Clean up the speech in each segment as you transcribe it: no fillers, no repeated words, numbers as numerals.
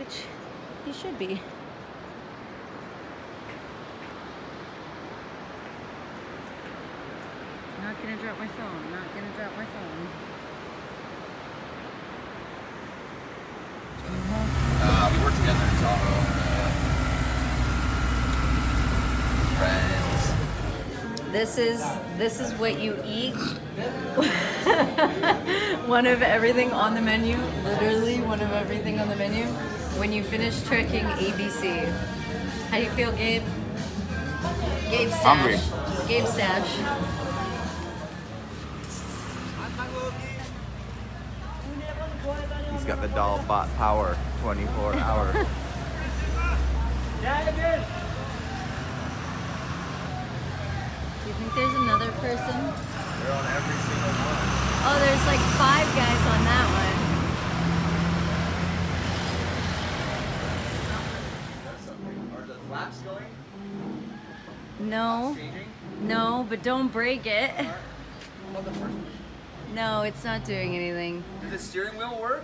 which he should be. Not gonna drop my phone, not gonna drop my phone. We work together in Tahoe. Friends. This is what you eat. One of everything on the menu, literally one of everything on the menu. When you finish trekking ABC. How you feel, Gabe? Gabe Stash. Hungry. Gabe Stash. He's got the doll bot power, 24 hours. Do you think there's another person? They're on every single one. Oh, there's like 5 guys on that one. Are the flaps going? No. No, but don't break it. How about the first one? No, it's not doing anything. Does the steering wheel work?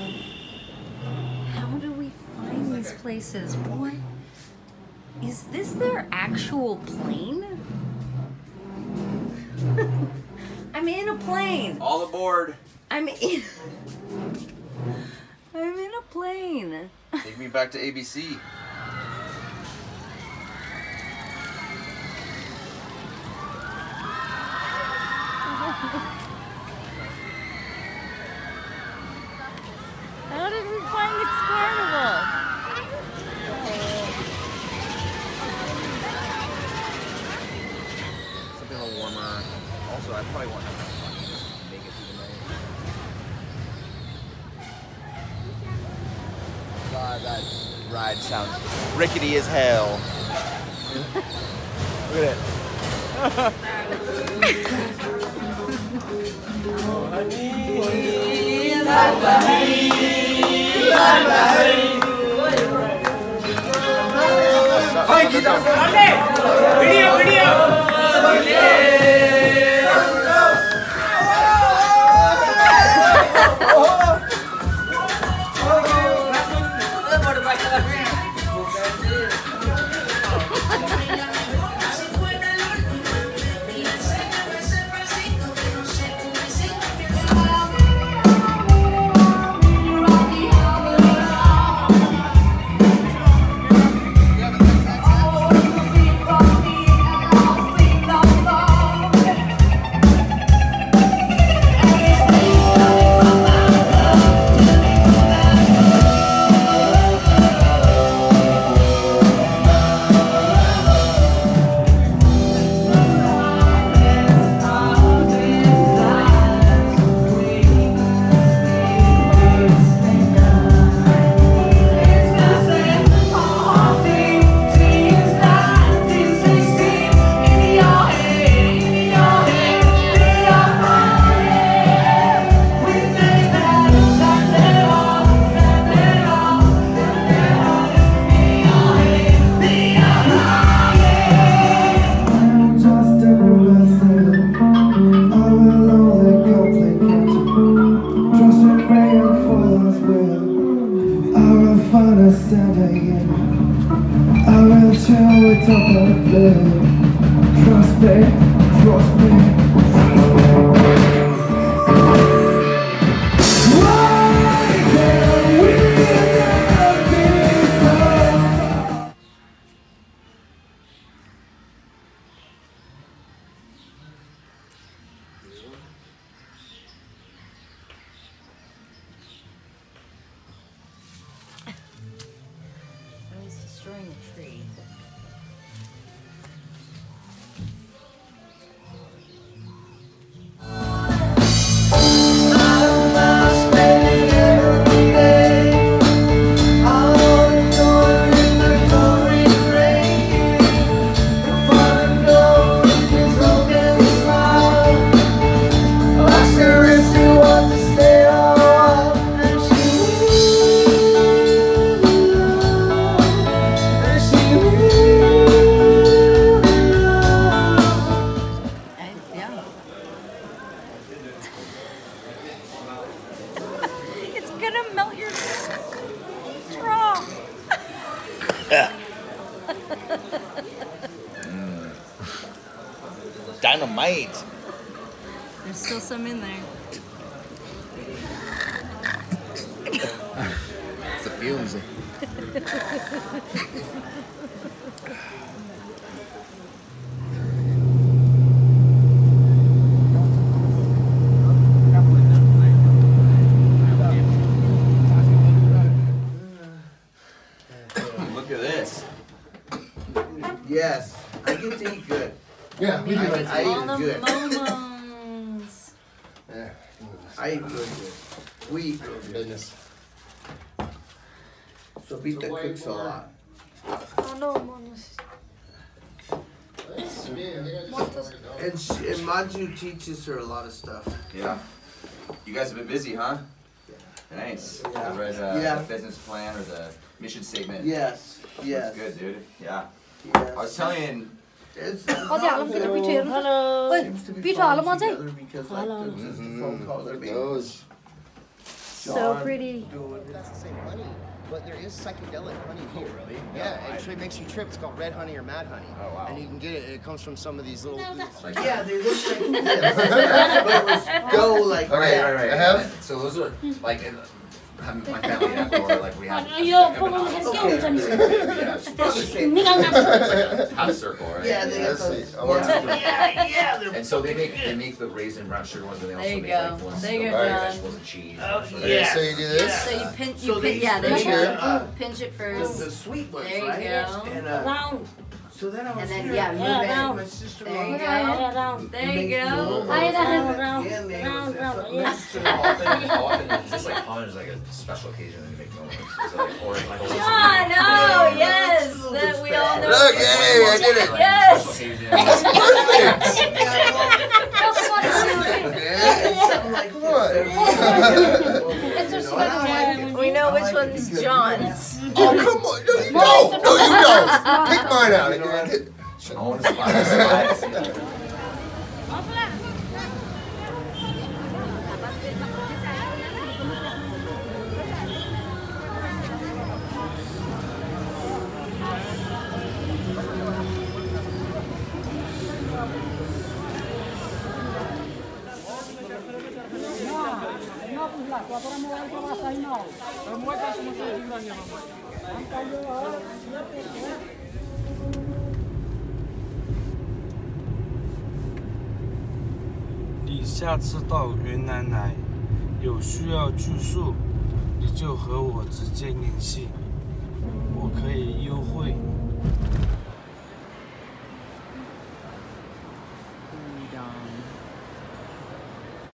How do we find these places? What? Is this their actual plane? I'm in a plane. All aboard. I'm in a plane. Take me back to ABC. How did we find this carnival? Something a little warmer. Also, I probably want to make it through the night. God, that ride sounds rickety as hell. Look at it. might. There's still some in there. It's the fumes. Look at this. Yes, I get to eat good. Yeah, we do. I eat good. Momos. Yeah. I eat good. We eat good. Business. So Bita cooks a lot. And Maju teaches her a lot of stuff. Yeah. You guys have been busy, huh? Nice. Yeah. I read the business plan or the mission statement. Yes. Yes. That's good, dude. Yeah. Yes. I was telling you. It's Hello. seems to be falling together because like the phone calls are being Those. So pretty. That's the same honey, but there is psychedelic honey here. Oh, really? Yeah, it actually makes you trip. It's called red honey or mad honey. Oh, wow. And you can get it. It comes from some of these little. Yeah, they look like this. But go like that. Right. I have. So those are like my family in Ecuador, like we have. Half circle, right? Yeah, they have That's those. Yeah. And so they make the raisin brown sugar ones, and they There also you make go. like ones There you with go, vegetables and cheese. Okay, so you do this. So you pinch, So these yeah, there you are, go. Pinch it first. The sweet ones, There you right? go. And so then I was And then, here, yeah, move my it. sister There you go. There you go. How often is this like common? Is like a special occasion that you make momos? Is it like or like John, oh yes, that we all know. Look, hey, I did it. Yes. We know which one's John's. Oh, come on. No, you don't. No, you don't. Pick mine out. I want to spy. 你下次到云南来，有需要住宿，你就和我直接联系，我可以优惠。